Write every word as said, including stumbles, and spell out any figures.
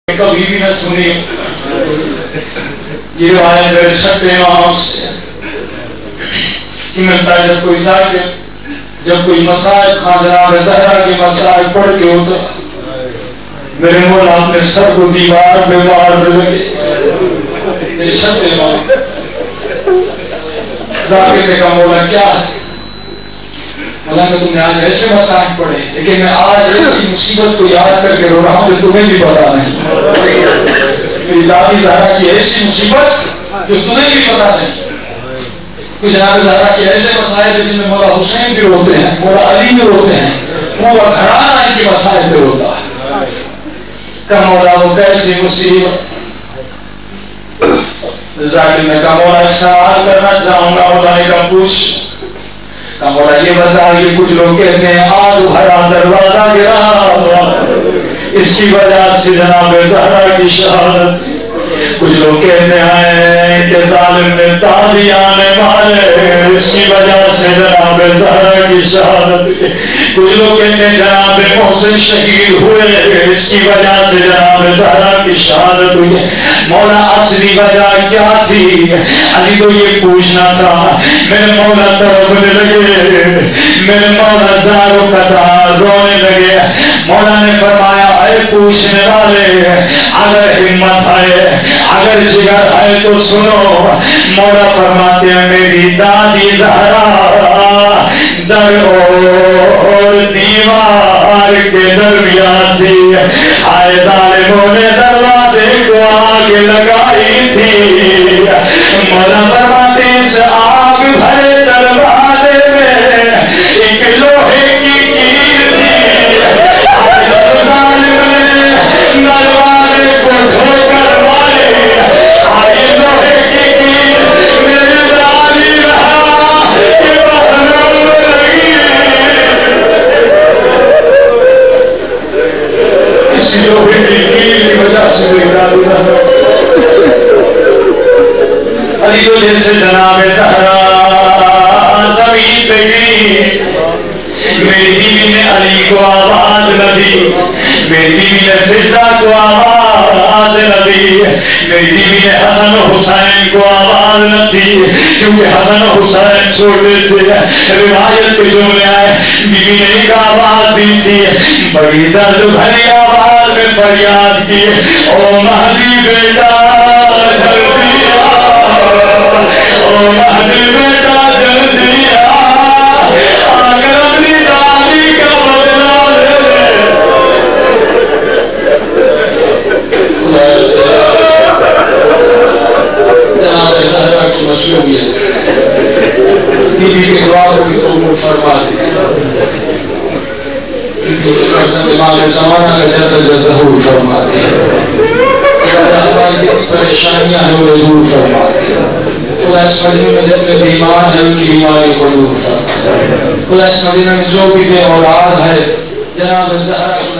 کبھی بھی نہ سنی یہ روایت میرے چھٹے امام سے کہ ملتا ہے جب کوئی ذاکر جب کوئی مسائل خان جناب زہرا کے مسائل پڑھ کے ہوتا میرے مولا اپنے سر کو دیوار پہ مار لگے میرے چھٹے امام ذاکر نے کہا مولا کیا ہے؟ مولا کہ تم نے آج ایسے مسائل پڑھے لیکن میں آج ایسی مصیبت کو یاد کر کے رو رہا ہوں جو تمہیں بھی پتا نہیں. میری دادی زہرا کی ایسی مصیبت جو تمہیں بھی پتا نہیں. کہ جناب زہرا کی ایسے مسائل جن میں مولا حسین بھی روتے ہیں مولا علی بھی روتے ہیں پورا گھرانہ ان کے مسائل پہ روتا ہے. کہ مولا وہ کیسی مصیبت. ذاکر نے کہا مولا ایک سوال کرنا چاہوں گا. مولا نے کہا پوچھ. کہ مولا یہ بتا یہ کچھ لوگ کہتے ہیں آج بھرا دروازہ گرا اس کی وجہ سے جناب زہرا کی شہادت. کچھ لوگ کہتے ہیں کہ ظالم نے تازیانے مارے اس کی وجہ سے جناب زہرا کی شہادت. کچھ لوگ کہتے ہیں جناب محسن شہید ہوئے اس کی وجہ سے جناب زہرا کی شہادت ہوئی. مولا اصلی وجہ کیا تھی؟ علی تو یہ پوچھنا تھا. میرے مولا تڑپنے لگے میرے مولا زاروں قطار رونے لگے. مولا نے فرمایا اے پوچھنے والے اگر ہمت ہے اگر جگر ہے تو سنو. مولا فرماتے ہیں میری دادی زہرا در اور دیوار کے درمیان تھی. آئے ظالموں نے دروازے کو آگ لگائی تھی. مولا فرماتے اس آگ بھرے دروازے میں ایک لوہے کی کیل تھی. ظالم نے دروازے کو دھو کر مارے. آئے لوہے کی کیل میرے دادی رہا کہ بہرام لگی. اس لوہے کی کیل کی وجہ سے میری دادی رہا. علی تو جیسے جناب زہرا زمین پہ گری. میری بیوی نے علی کو آواز نہ دی. میری بیوی نے فضا کو آواز نہ دی. میری بیوی نے حسن و حسین کو آواز نہ دی کیونکہ حسن و حسین چھوٹے تھے. روایت کے جملے آئے بیوی نے ایک آواز دی تھی بڑی درد بھری آواز میں فریاد کی او مہدی بیٹا جلدی او مہدی بیٹا جلدی آگر اپنی دادی کا بدلہ لے. جناب زہرا کی مشہوریت بیوی کی دعا کو بھی قبول فرما دے. امام زمانہ کا جلد ظہور فرما دے. ہماری جتنی پریشانیاں ہیں وہ دور فرما دے. خدا اس مدینہ میں جتنے بیمار ہیں ان کی بیماری کو دور فرما دے. خدا اس مدینہ میں جو بھی بے اولاد ہے جناب زہرا